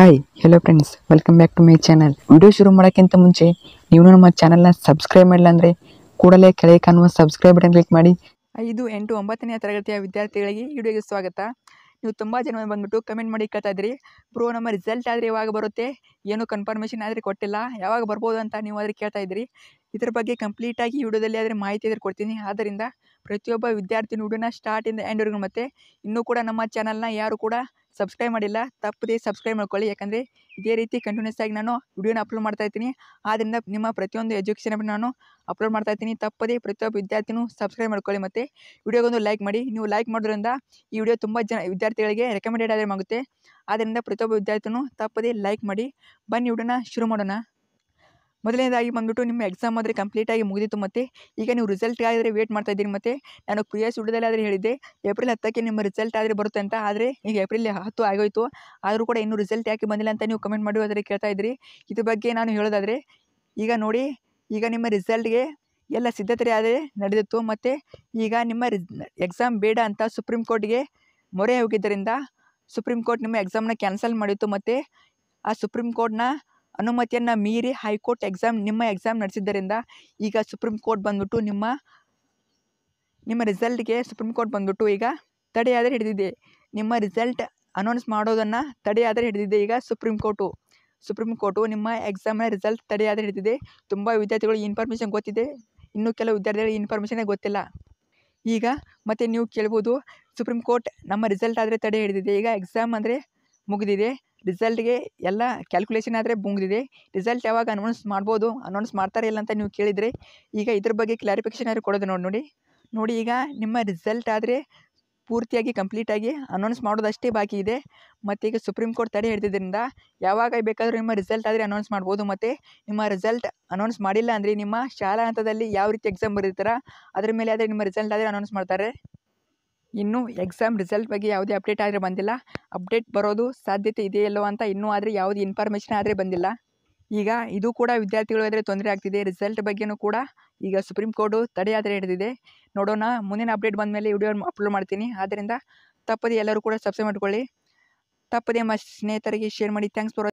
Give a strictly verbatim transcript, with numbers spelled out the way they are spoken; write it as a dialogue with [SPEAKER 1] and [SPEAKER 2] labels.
[SPEAKER 1] Hi hello friends, welcome back to my channel. Video ಶುರು ಮಾಡೋಕ್ಕಿಂತ ಮುಂಚೆ ನೀವು ನಮ್ಮ ಚಾನಲ್ನ ಸಬ್ಸ್ಕ್ರೈಬ್ ಮಾಡಿಲ್ಲ ಅಂದರೆ ಕೂಡಲೇ ಕೆಳಗೆ ಕಾಣುವ ಸಬ್ಸ್ಕ್ರೈಬ್ ಬಟನ್ ಕ್ಲಿಕ್ ಮಾಡಿ. ಐದು ಎಂಟು ಒಂಬತ್ತನೇ ತರಗತಿಯ ವಿದ್ಯಾರ್ಥಿಗಳಿಗೆ ವಿಡಿಯೋಗೆ ಸ್ವಾಗತ. ನೀವು ತುಂಬ ಜನ ಬಂದುಬಿಟ್ಟು ಕಮೆಂಟ್ ಮಾಡಿ ಕೇಳ್ತಾ ಇದ್ರಿ, ಬ್ರೋ ನಮ್ಮ ರಿಸಲ್ಟ್ ಆದರೆ ಯಾವಾಗ ಬರುತ್ತೆ, ಏನು ಕನ್ಫರ್ಮೇಷನ್ ಆದರೆ ಕೊಟ್ಟಿಲ್ಲ, ಯಾವಾಗ ಬರ್ಬೋದು ಅಂತ ನೀವು ಆದರೆ ಕೇಳ್ತಾ ಇದ್ರಿ. ಇದ್ರ ಬಗ್ಗೆ ಕಂಪ್ಲೀಟಾಗಿ ವಿಡಿಯೋದಲ್ಲಿ ಆದರೆ ಮಾಹಿತಿ ಆದರೆ ಕೊಡ್ತೀನಿ. ಆದ್ದರಿಂದ ಪ್ರತಿಯೊಬ್ಬ ವಿದ್ಯಾರ್ಥಿನ ವಿಡಿಯೋನ ಸ್ಟಾರ್ಟಿಂದ ಎಂಡ್ವರೆಗೂ ಮತ್ತು ಇನ್ನೂ ಕೂಡ ನಮ್ಮ ಚಾನಲ್ನ ಯಾರು ಕೂಡ ಸಬ್ಸ್ಕ್ರೈಬ್ ಮಾಡಿಲ್ಲ ತಪ್ಪದೇ ಸಬ್ಸ್ಕ್ರೈಬ್ ಮಾಡ್ಕೊಳ್ಳಿ. ಯಾಕಂದರೆ ಇದೇ ರೀತಿ ಕಂಟಿನ್ಯೂಸ್ ಆಗಿ ನಾನು ವಿಡಿಯೋನ ಅಪ್ಲೋಡ್ ಮಾಡ್ತಾ ಇರ್ತೀನಿ. ಆದ್ದರಿಂದ ನಿಮ್ಮ ಪ್ರತಿಯೊಂದು ಎಜುಕೇಷನ್ ನಾನು ಅಪ್ಲೋಡ್ ಮಾಡ್ತಾ ಇರ್ತೀನಿ. ತಪ್ಪದೇ ಪ್ರತಿಯೊಬ್ಬ ವಿದ್ಯಾರ್ಥಿನೂ ಸಬ್ಸ್ಕ್ರೈಬ್ ಮಾಡ್ಕೊಳ್ಳಿ ಮತ್ತು ವಿಡಿಯೋಗೊಂದು ಲೈಕ್ ಮಾಡಿ. ನೀವು ಲೈಕ್ ಮಾಡೋದ್ರಿಂದ ಈ ವಿಡಿಯೋ ತುಂಬ ಜನ ವಿದ್ಯಾರ್ಥಿಗಳಿಗೆ ರೆಕಮೆಂಡೆಡ್ ಆದರೆ ಆಗುತ್ತೆ. ಆದ್ದರಿಂದ ಪ್ರತಿಯೊಬ್ಬ ವಿದ್ಯಾರ್ಥಿನೂ ತಪ್ಪದೇ ಲೈಕ್ ಮಾಡಿ. ಬನ್ನಿ ವಿಡಿಯೋನ ಶುರು ಮಾಡೋಣ. ಮೊದಲನೇದಾಗಿ ಬಂದುಬಿಟ್ಟು ನಿಮ್ಮ ಎಕ್ಸಾಮ್ ಆದರೆ ಕಂಪ್ಲೀಟಾಗಿ ಮುಗಿದಿತ್ತು ಮತ್ತು ಈಗ ನೀವು ರಿಸಲ್ಟ್ ಆದರೆ ವೇಟ್ ಮಾಡ್ತಾ ಇದ್ದೀರಿ. ಮತ್ತು ನಾನು ಪ್ರಿವಿಯಸ್ ವಿಡಿಯೋದಲ್ಲಿ ಆದರೆ ಹೇಳಿದ್ದೆ ಏಪ್ರಿಲ್ ಹತ್ತಕ್ಕೆ ನಿಮ್ಮ ರಿಸಲ್ಟ್ ಆದರೆ ಬರುತ್ತೆ ಅಂತ. ಆದರೆ ಈಗ ಏಪ್ರಿಲ್ ಹತ್ತು ಆಗೋಯಿತು, ಆದರೂ ಕೂಡ ಇನ್ನೂ ರಿಸಲ್ಟ್ ಯಾಕೆ ಬಂದಿಲ್ಲ ಅಂತ ನೀವು ಕಮೆಂಟ್ ಮಾಡಿ ಆದರೆ ಕೇಳ್ತಾ ಇದ್ರಿ. ಇದ್ರ ಬಗ್ಗೆ ನಾನು ಹೇಳೋದಾದರೆ ಈಗ ನೋಡಿ, ಈಗ ನಿಮ್ಮ ರಿಸಲ್ಟ್ಗೆ ಎಲ್ಲ ಸಿದ್ಧತೆ ಆದರೆ ನಡೆದಿತ್ತು ಮತ್ತು ಈಗ ನಿಮ್ಮ ರಿಸ್ ಎಕ್ಸಾಮ್ ಬೇಡ ಅಂತ ಸುಪ್ರೀಂ ಕೋರ್ಟ್ಗೆ ಮೊರೆ ಹೋಗಿದ್ದರಿಂದ ಸುಪ್ರೀಂ ಕೋರ್ಟ್ ನಿಮ್ಮ ಎಕ್ಸಾಮ್ನ ಕ್ಯಾನ್ಸಲ್ ಮಾಡಿತ್ತು. ಮತ್ತು ಆ ಸುಪ್ರೀಂ ಕೋರ್ಟ್ನ ಅನುಮತಿಯನ್ನು ಮೀರಿ ಹೈಕೋರ್ಟ್ ಎಕ್ಸಾಮ್ ನಿಮ್ಮ ಎಕ್ಸಾಮ್ ನಡೆಸಿದ್ದರಿಂದ ಈಗ ಸುಪ್ರೀಂ ಕೋರ್ಟ್ ಬಂದ್ಬಿಟ್ಟು ನಿಮ್ಮ ನಿಮ್ಮ ರಿಸಲ್ಟ್ಗೆ ಸುಪ್ರೀಂ ಕೋರ್ಟ್ ಬಂದ್ಬಿಟ್ಟು ಈಗ ತಡೆಯಾದರೆ ಹಿಡಿದಿದೆ. ನಿಮ್ಮ ರಿಸಲ್ಟ್ ಅನೌನ್ಸ್ ಮಾಡೋದನ್ನು ತಡೆಯಾದರೆ ಹಿಡಿದಿದೆ. ಈಗ ಸುಪ್ರೀಂ ಕೋರ್ಟು ಸುಪ್ರೀಂ ಕೋರ್ಟು ನಿಮ್ಮ ಎಕ್ಸಾಮ್ನ ರಿಸಲ್ಟ್ ತಡೆಯಾದರೆ ಹಿಡಿದಿದೆ. ತುಂಬ ವಿದ್ಯಾರ್ಥಿಗಳು ಈ ಇನ್ಫಾರ್ಮೇಷನ್ ಗೊತ್ತಿದೆ, ಇನ್ನೂ ಕೆಲವು ವಿದ್ಯಾರ್ಥಿಗಳಿಗೆ ಈ ಇನ್ಫಾರ್ಮೇಷನೇ ಗೊತ್ತಿಲ್ಲ. ಈಗ ಮತ್ತೆ ನೀವು ಕೇಳ್ಬೋದು, ಸುಪ್ರೀಂ ಕೋರ್ಟ್ ನಮ್ಮ ರಿಸಲ್ಟ್ ಆದರೆ ತಡೆ ಹಿಡಿದಿದೆ, ಈಗ ಎಕ್ಸಾಮ್ ಅಂದರೆ ಮುಗಿದಿದೆ, ರಿಸಲ್ಟ್ಗೆ ಎಲ್ಲ ಕ್ಯಾಲ್ಕುಲೇಷನ್ ಆದರೆ ಮುಗಿದಿದೆ, ರಿಸಲ್ಟ್ ಯಾವಾಗ ಅನೌನ್ಸ್ ಮಾಡ್ಬೋದು, ಅನೌನ್ಸ್ ಮಾಡ್ತಾರೆ ಇಲ್ಲ ಅಂತ ನೀವು ಕೇಳಿದರೆ ಈಗ ಇದ್ರ ಬಗ್ಗೆ ಕ್ಲಾರಿಫಿಕೇಷನ್ ಆದರೆ ಕೊಡೋದು ನೋಡಿ ನೋಡಿ ನೋಡಿ ಈಗ ನಿಮ್ಮ ರಿಸಲ್ಟ್ ಆದರೆ ಪೂರ್ತಿಯಾಗಿ ಕಂಪ್ಲೀಟಾಗಿ ಅನೌನ್ಸ್ ಮಾಡೋದಷ್ಟೇ ಬಾಕಿ ಇದೆ. ಮತ್ತು ಈಗ ಸುಪ್ರೀಂ ಕೋರ್ಟ್ ತಡೆ ಹಿಡಿದಿದ್ದರಿಂದ ಯಾವಾಗ ಬೇಕಾದರೂ ನಿಮ್ಮ ರಿಸಲ್ಟ್ ಆದರೆ ಅನೌನ್ಸ್ ಮಾಡ್ಬೋದು. ಮತ್ತು ನಿಮ್ಮ ರಿಸಲ್ಟ್ ಅನೌನ್ಸ್ ಮಾಡಿಲ್ಲ ಅಂದರೆ ನಿಮ್ಮ ಶಾಲಾ ಹಂತದಲ್ಲಿ ಯಾವ ರೀತಿ ಎಕ್ಸಾಮ್ ಬರೀತಾರ ಅದ್ರ ಮೇಲೆ ಆದರೆ ನಿಮ್ಮ ರಿಸಲ್ಟ್ ಆದರೆ ಅನೌನ್ಸ್ ಮಾಡ್ತಾರೆ. ಇನ್ನೂ ಎಕ್ಸಾಮ್ ರಿಸಲ್ಟ್ ಬಗ್ಗೆ ಯಾವುದೇ ಅಪ್ಡೇಟ್ ಆದರೆ ಬಂದಿಲ್ಲ. ಅಪ್ಡೇಟ್ ಬರೋದು ಸಾಧ್ಯತೆ ಇದೆಯಲ್ಲೋ ಅಂತ ಇನ್ನೂ ಆದರೆ ಯಾವುದೇ ಇನ್ಫಾರ್ಮೇಷನ್ ಆದರೆ ಬಂದಿಲ್ಲ. ಈಗ ಇದು ಕೂಡ ವಿದ್ಯಾರ್ಥಿಗಳಿಗಾದರೆ ತೊಂದರೆ ಆಗ್ತಿದೆ. ರಿಸಲ್ಟ್ ಬಗ್ಗೆಯೂ ಕೂಡ ಈಗ ಸುಪ್ರೀಂ ಕೋರ್ಟು ತಡೆ ಆದರೆ ಹಿಡಿದಿದೆ. ನೋಡೋಣ, ಮುಂದಿನ ಅಪ್ಡೇಟ್ ಬಂದ ಮೇಲೆ ವಿಡಿಯೋ ಅಪ್ಲೋಡ್ ಮಾಡ್ತೀನಿ. ಆದ್ದರಿಂದ ತಪ್ಪದೇ ಎಲ್ಲರೂ ಕೂಡ ಸಬ್ಸ್ಕ್ರೈಬ್ ಮಾಡ್ಕೊಳ್ಳಿ, ತಪ್ಪದೇ ನಿಮ್ಮ ಸ್ನೇಹಿತರಿಗೆ ಶೇರ್ ಮಾಡಿ. Thanks for